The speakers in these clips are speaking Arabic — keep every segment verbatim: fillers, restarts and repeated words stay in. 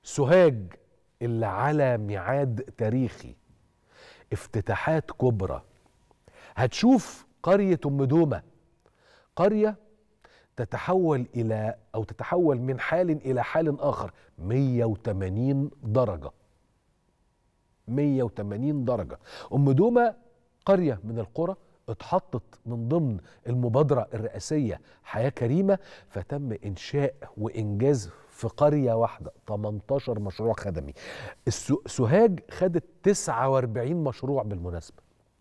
سوهاج اللي على ميعاد تاريخي، افتتاحات كبرى. هتشوف قرية أم دومة، قرية تتحول إلى أو تتحول من حال إلى حال آخر مية وتمانين درجة. مية وتمانين درجة. أم دومة قرية من القرى اتحطت من ضمن المبادرة الرئاسية حياة كريمة، فتم إنشاء وإنجاز في قرية واحدة تمنتاشر مشروع خدمي. سوهاج خدت تسعة وأربعين مشروع بالمناسبة.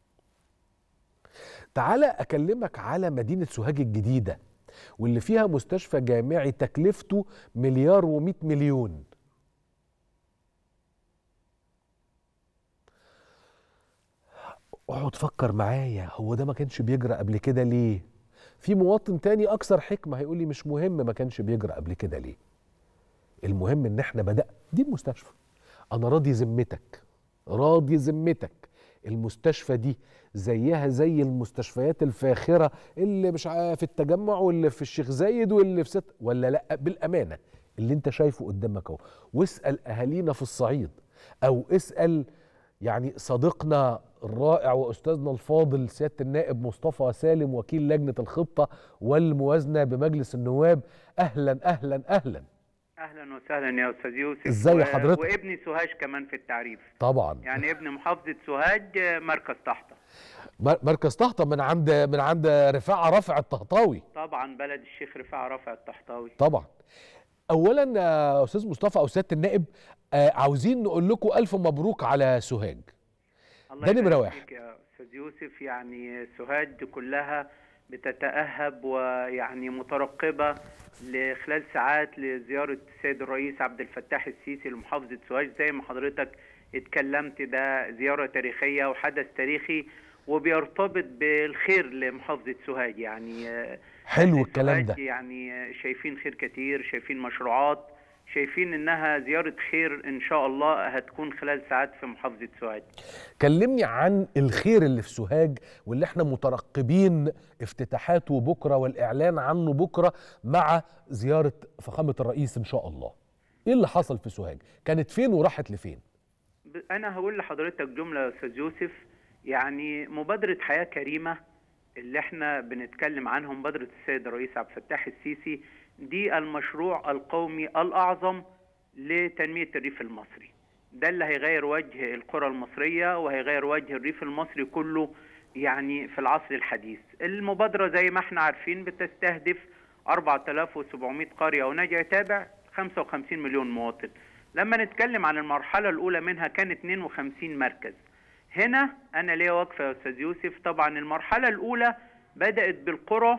تعالى أكلمك على مدينة سوهاج الجديدة واللي فيها مستشفى جامعي تكلفته مليار ومئة مليون. اقعد فكر معايا، هو ده ما كانش بيجرى قبل كده ليه؟ في مواطن تاني اكثر حكمه هيقول لي مش مهم ما كانش بيجرى قبل كده ليه. المهم ان احنا بدأ دي المستشفى. انا راضي ذمتك، راضي ذمتك المستشفى دي زيها زي المستشفيات الفاخره اللي مش في التجمع واللي في الشيخ زايد واللي في ست، ولا لا؟ بالامانه اللي انت شايفه قدامك اهو، واسال اهالينا في الصعيد او اسال يعني صديقنا الرائع واستاذنا الفاضل سياده النائب مصطفى سالم وكيل لجنه الخطه والموازنه بمجلس النواب. اهلا اهلا اهلا اهلا وسهلا يا استاذ يوسف. ازاي و... حضرتك؟ وابني سوهاج كمان في التعريف طبعا، يعني ابن محافظه سوهاج مركز طحطا. مركز طحطا من عند من عند رفاعه رافع الطهطاوي. طبعا بلد الشيخ رفاعه رافع الطهطاوي. طبعا. اولا يا استاذ مصطفى او سياده النائب، آه عاوزين نقول لكم الف مبروك على سوهاج. الله ده نمره يبارك واحد فيك يا استاذ يوسف. يعني سوهاج كلها بتتأهب ويعني مترقبه لخلال ساعات لزياره السيد الرئيس عبد الفتاح السيسي لمحافظه سوهاج. زي ما حضرتك اتكلمت، ده زياره تاريخيه وحدث تاريخي وبيرتبط بالخير لمحافظه سوهاج. يعني حلو الكلام ده. يعني شايفين خير كتير، شايفين مشروعات، شايفين انها زيارة خير ان شاء الله هتكون خلال ساعات في محافظة سوهاج. كلمني عن الخير اللي في سوهاج واللي احنا مترقبين افتتاحاته بكرة والاعلان عنه بكرة مع زيارة فخامة الرئيس ان شاء الله. ايه اللي حصل في سوهاج؟ كانت فين وراحت لفين؟ انا هقول لحضرتك جملة يا استاذ يوسف. يعني مبادرة حياة كريمة اللي احنا بنتكلم عنها، مبادرة السيد الرئيس عبد الفتاح السيسي، دي المشروع القومي الأعظم لتنمية الريف المصري. ده اللي هيغير وجه القرى المصرية وهيغير وجه الريف المصري كله يعني في العصر الحديث. المبادرة زي ما احنا عارفين بتستهدف أربعة آلاف وسبعمئة قرية ونجع تابع خمسة وخمسين مليون مواطن. لما نتكلم عن المرحلة الأولى منها كان اثنين وخمسين مركز. هنا أنا ليا وقفة يا أستاذ يوسف. طبعا المرحلة الأولى بدأت بالقرى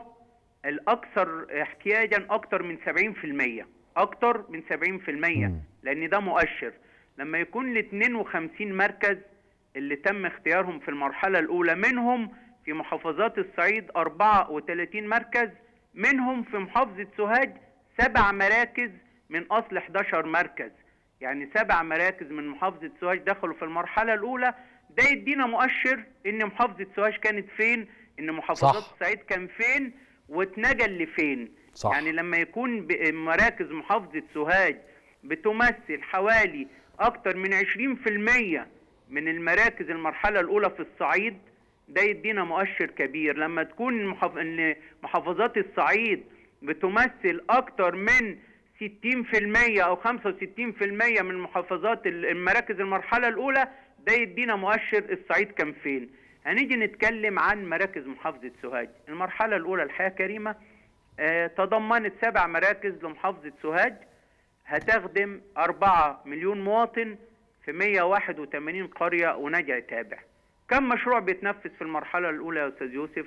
الأكثر احتياجا أكثر من سبعين في المئة، أكثر من سبعين في المئة، لأن ده مؤشر. لما يكون ال اثنين وخمسين مركز اللي تم اختيارهم في المرحلة الأولى، منهم في محافظات الصعيد أربعة وثلاثين مركز، منهم في محافظة سوهاج سبع مراكز من أصل إحدى عشر مركز. يعني سبع مراكز من محافظة سوهاج دخلوا في المرحلة الأولى. ده يدينا مؤشر ان محافظة سوهاج كانت فين، ان محافظات صح. الصعيد كان فين واتنقل لفين. صح. يعني لما يكون مراكز محافظة سوهاج بتمثل حوالي اكتر من عشرين في المئة من المراكز المرحلة الاولى في الصعيد، ده يدينا مؤشر كبير. لما تكون محاف... ان محافظات الصعيد بتمثل اكتر من ستين في المئة او خمسة وستين في المئة من محافظات المراكز المرحلة الاولى، ده يدينا مؤشر الصعيد كان فين. هنيجي نتكلم عن مراكز محافظة سوهاج. المرحلة الأولى الحياة كريمة آه تضمنت سبع مراكز لمحافظة سوهاج هتخدم أربعة مليون مواطن في مئة وواحد وثمانين قرية ونجع تابع. كم مشروع بيتنفذ في المرحلة الأولى يا أستاذ يوسف؟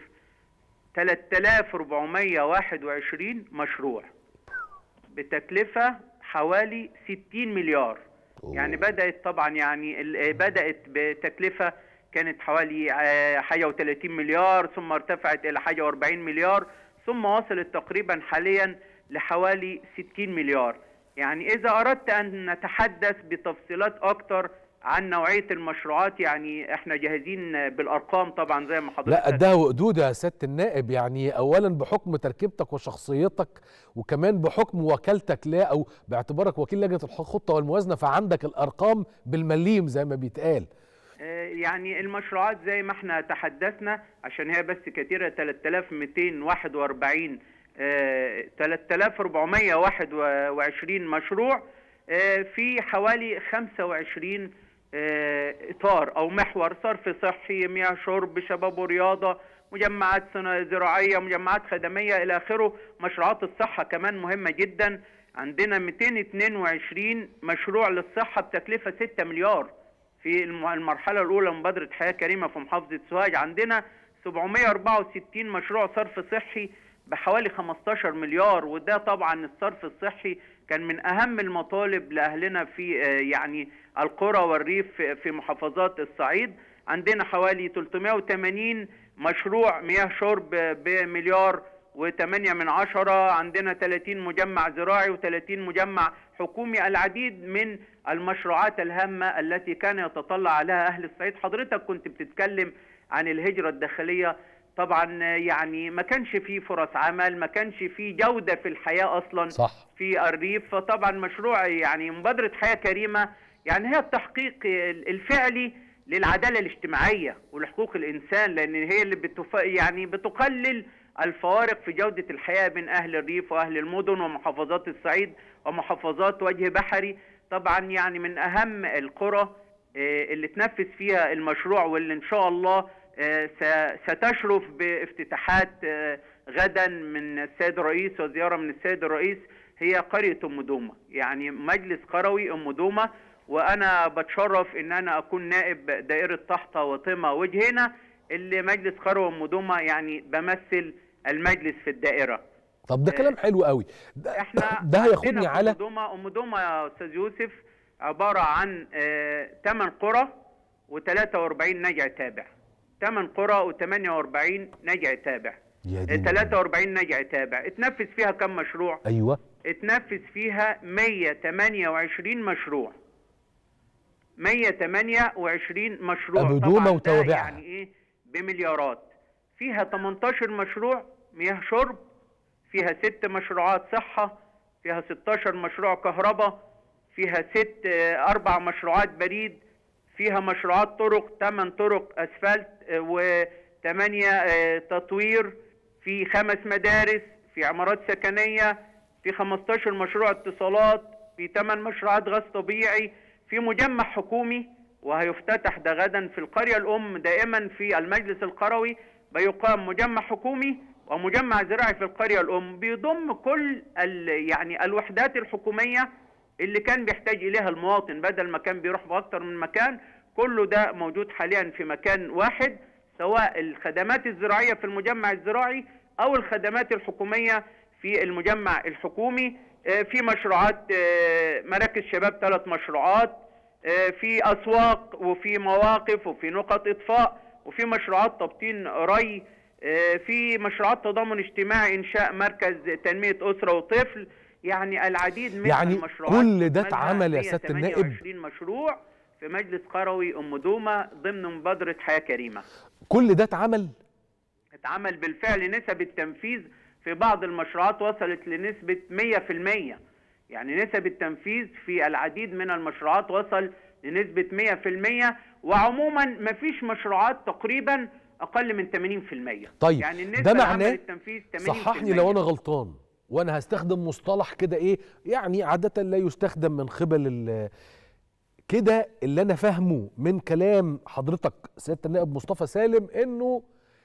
ثلاثة آلاف وأربعمئة وواحد وعشرين مشروع بتكلفة حوالي ستين مليار. يعني بدأت طبعا يعني بدأت بتكلفة كانت حوالي حاجة وثلاثين مليار، ثم ارتفعت إلى حاجة وأربعين مليار، ثم وصلت تقريبا حاليا لحوالي ستين مليار. يعني إذا أردت أن نتحدث بتفصيلات أكتر عن نوعيه المشروعات. يعني احنا جاهزين بالارقام طبعا زي ما حضرتك. لا قدها وقدود يا سياده النائب، يعني اولا بحكم تركيبتك وشخصيتك، وكمان بحكم وكالتك لا او باعتبارك وكيل لجنه الخطه والموازنه، فعندك الارقام بالمليم زي ما بيتقال. يعني المشروعات زي ما احنا تحدثنا عشان هي بس كتيره ثلاثة آلاف ومئتين وواحد وأربعين ثلاثة آلاف وأربعمئة وواحد وعشرين مشروع في حوالي خمسة وعشرين اطار او محور: صرف صحي، مياه شرب، شباب ورياضه، مجمعات زراعيه، مجمعات خدميه الى اخره. مشروعات الصحه كمان مهمه جدا، عندنا مئتين واثنين وعشرين مشروع للصحه بتكلفه ستة مليار في المرحله الاولى من مبادره حياه كريمه في محافظه سوهاج. عندنا سبعمئة وأربعة وستين مشروع صرف صحي بحوالي خمستاشر مليار، وده طبعا الصرف الصحي كان من اهم المطالب لاهلنا في يعني القرى والريف في محافظات الصعيد. عندنا حوالي ثلاثمئة وثمانين مشروع مياه شرب بمليار وثمانية من عشرة، عندنا ثلاثين مجمع زراعي وثلاثين مجمع حكومي. العديد من المشروعات الهامة التي كان يتطلع عليها أهل الصعيد. حضرتك كنت بتتكلم عن الهجرة الداخلية، طبعا يعني ما كانش فيه فرص عمل، ما كانش فيه جودة في الحياة أصلا صح. في الريف. فطبعا مشروع يعني مبادرة حياة كريمة يعني هي التحقيق الفعلي للعدالة الاجتماعية ولحقوق الإنسان، لأن هي اللي بتف... يعني بتقلل الفوارق في جودة الحياة بين أهل الريف وأهل المدن ومحافظات الصعيد ومحافظات وجه بحري. طبعا يعني من أهم القرى اللي تنفذ فيها المشروع واللي إن شاء الله ستشرف بافتتاحات غدا من السيد الرئيس وزيارة من السيد الرئيس هي قرية أم دومة، يعني مجلس قروي أم دومة. وأنا بتشرف إن أنا أكون نائب دائرة طحطة وطمة وجهينة، اللي مجلس قروي أم دومة يعني بمثل المجلس في الدائرة. طب ده كلام حلو قوي. ده, احنا ده هياخدني على أم دومة. أم دومة يا أستاذ يوسف عبارة عن ثمان قرى وثلاثة وأربعين نجع تابع. ثمان قرى وثمانية وأربعين نجع تابع. ثلاثة وأربعين نجع تابع. اتنفذ فيها كم مشروع؟ ايوه اتنفذ فيها مئة وثمانية وعشرين مشروع. مئة وثمانية وعشرين مشروع. أبو دومة وتوابعها يعني ايه؟ بمليارات. فيها ثمانية عشر مشروع مياه شرب، فيها ست مشروعات صحة، فيها ستة عشر مشروع كهرباء، فيها ست اربع مشروعات بريد، فيها مشروعات طرق، ثمان طرق اسفلت وثمانية تطوير، في خمس مدارس، في عمارات سكنية، في خمسة عشر مشروع اتصالات، في ثمان مشروعات غاز طبيعي، في مجمع حكومي وهيفتتح ده غدا في القرية الأم. دائما في المجلس القروي بيقام مجمع حكومي ومجمع زراعي في القرية الأم، بيضم كل يعني الوحدات الحكومية اللي كان بيحتاج إليها المواطن بدل ما كان بيروح بأكتر من مكان. كله ده موجود حاليا في مكان واحد، سواء الخدمات الزراعية في المجمع الزراعي أو الخدمات الحكومية في المجمع الحكومي. في مشروعات مراكز شباب ثلاث مشروعات، في أسواق وفي مواقف وفي نقط إطفاء، وفي مشروعات تبطين ري، في مشروعات تضامن اجتماعي، إنشاء مركز تنمية أسرة وطفل. يعني العديد من يعني المشروعات. كل ده اتعمل يا سيادة النائب. ثمانية وعشرين مشروع في مجلس قروي أم دومة ضمن مبادرة حياة كريمة. كل ده اتعمل؟ اتعمل بالفعل. نسب التنفيذ في بعض المشروعات وصلت لنسبة مئة في المئة، يعني نسب التنفيذ في العديد من المشروعات وصل لنسبة مئة في المئة، وعموما ما فيش مشروعات تقريبا أقل من ثمانين في المئة. طيب يعني النسبة ده معناه التنفيذ ثمانين في المئة. صححني لو أنا غلطان، وأنا هستخدم مصطلح كده إيه يعني عادة لا يستخدم من قبل كده، اللي أنا فاهمه من كلام حضرتك سيادة النائب مصطفى سالم إنه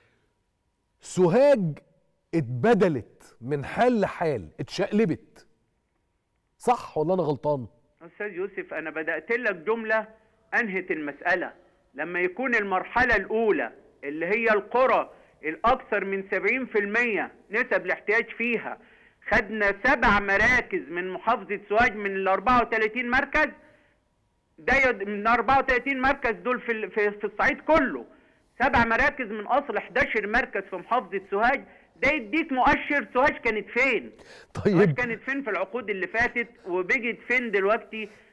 سوهاج اتبدلت من حال لحال، اتشقلبت. صح ولا أنا غلطان؟ أستاذ يوسف أنا بدأت لك جملة أنهت المسألة. لما يكون المرحلة الأولى اللي هي القرى الأكثر من سبعين في المئة نسب الاحتياج فيها، خدنا سبع مراكز من محافظة سوهاج من ال أربعة وثلاثين مركز. ده من أربعة وثلاثين مركز دول في في الصعيد كله، سبع مراكز من أصل أحد عشر مركز في محافظة سوهاج. ده يديك مؤشر سوهاج كانت فين. طيب سوهاج كانت فين في العقود اللي فاتت وبقت فين دلوقتي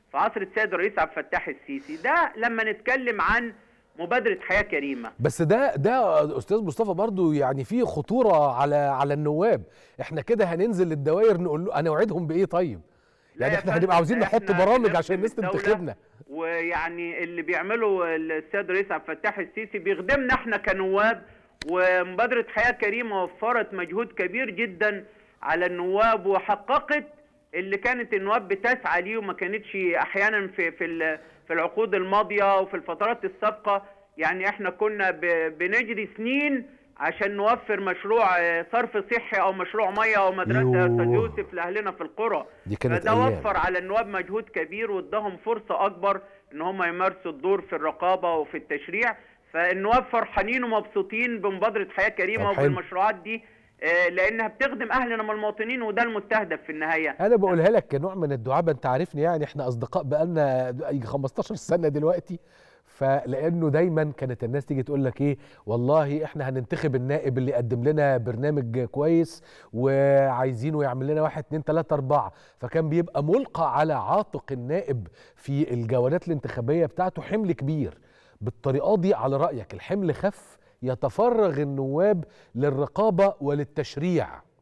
في عصر السيد الرئيس عبد الفتاح السيسي. ده لما نتكلم عن مبادرة حياة كريمة. بس ده ده استاذ مصطفى برضو يعني في خطورة على على النواب. احنا كده هننزل للدوائر نقول له انا اوعدهم بايه؟ طيب يعني احنا هنبقى عاوزين نحط برامج عشان الناس تنتخبنا. ويعني اللي بيعمله السيد الرئيس عبد الفتاح السيسي بيخدمنا احنا كنواب. ومبادرة حياة كريمة وفرت مجهود كبير جدا على النواب وحققت اللي كانت النواب بتسعى ليه وما كانتش احيانا في في في العقود الماضيه وفي الفترات السابقه. يعني احنا كنا بنجري سنين عشان نوفر مشروع صرف صحي او مشروع ميه او مدرسه استاذ يوسف لاهلنا في القرى. فده وفر على النواب مجهود كبير واداهم فرصه اكبر ان هم يمارسوا الدور في الرقابه وفي التشريع. فالنواب فرحانين ومبسوطين بمبادره حياه كريمه وبالمشروعات دي لانها بتخدم اهلنا من المواطنين وده المستهدف في النهايه. انا بقولها لك كنوع من الدعابه، انت عارفني يعني احنا اصدقاء بقالنا خمستاشر سنه دلوقتي. فلانه دايما كانت الناس تيجي تقول لك ايه، والله احنا هننتخب النائب اللي قدم لنا برنامج كويس وعايزينه يعمل لنا واحد اتنين تلاته اربعه. فكان بيبقى ملقى على عاتق النائب في الجولات الانتخابيه بتاعته حمل كبير. بالطريقه دي على رايك الحمل خف، يتفرغ النواب للرقابه وللتشريع،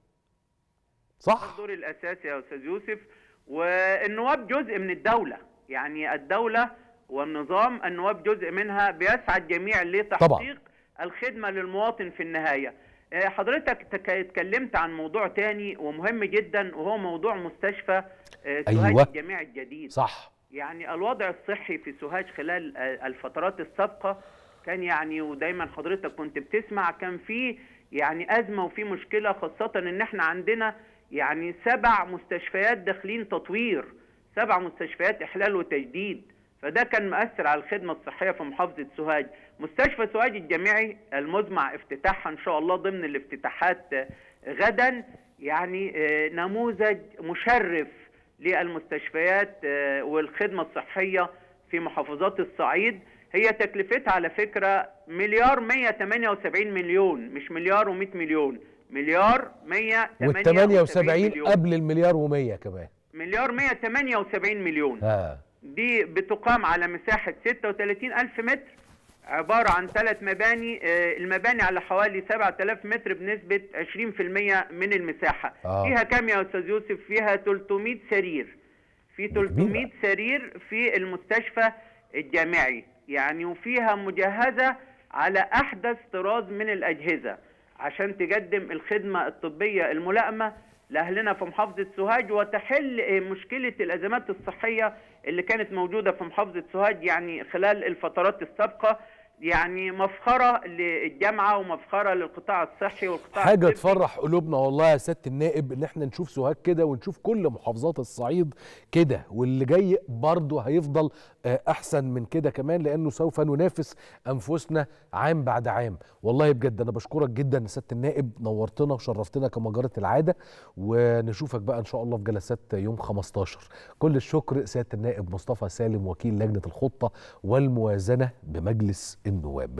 صح؟ الدور الاساسي يا استاذ يوسف. والنواب جزء من الدوله، يعني الدوله والنظام النواب جزء منها، بيسعى الجميع لتحقيق طبعا الخدمه للمواطن في النهايه. حضرتك اتكلمت عن موضوع تاني ومهم جدا وهو موضوع مستشفى سوهاج أيوة. الجامعي الجديد، صح. يعني الوضع الصحي في سوهاج خلال الفترات السابقه كان يعني، ودايما حضرتك كنت بتسمع، كان في يعني ازمه وفي مشكله، خاصه ان احنا عندنا يعني سبع مستشفيات داخلين تطوير، سبع مستشفيات احلال وتجديد. فده كان مؤثر على الخدمه الصحيه في محافظه سوهاج. مستشفى سوهاج الجامعي المزمع افتتاحها ان شاء الله ضمن الافتتاحات غدا، يعني نموذج مشرف للمستشفيات والخدمه الصحيه في محافظات الصعيد. هي تكلفتها على فكره مليار مية تمانية وسبعين مليون، مش مليار ومية مليون، مليار مية تمانية وسبعين مليون قبل المليار ومية كمان، مليار مية تمانية وسبعين مليون. آه. دي بتقام على مساحه ستة وتلاتين ألف متر، عباره عن ثلاث مباني، المباني على حوالي سبعة آلاف متر بنسبه عشرين في المية من المساحه. آه. فيها كام يا استاذ يوسف؟ فيها تلتمية سرير، في تلتمية سرير في المستشفى الجامعي يعني، وفيها مجهزه على احدث طراز من الاجهزه عشان تقدم الخدمه الطبيه الملائمه لاهلنا في محافظه سوهاج وتحل مشكله الازمات الصحيه اللي كانت موجوده في محافظه سوهاج يعني خلال الفترات السابقه. يعني مفخره للجامعه ومفخره للقطاع الصحي والقطاع حاجه الطبي. تفرح قلوبنا والله يا سياده النائب ان احنا نشوف سوهاج كده ونشوف كل محافظات الصعيد كده، واللي جاي برضه هيفضل احسن من كده كمان، لانه سوف ننافس انفسنا عام بعد عام. والله بجد انا بشكرك جدا يا سياده النائب، نورتنا وشرفتنا كما جرت العاده، ونشوفك بقى ان شاء الله في جلسات يوم خمستاشر. كل الشكر سياده النائب مصطفى سالم، وكيل لجنه الخطه والموازنه بمجلس النواب.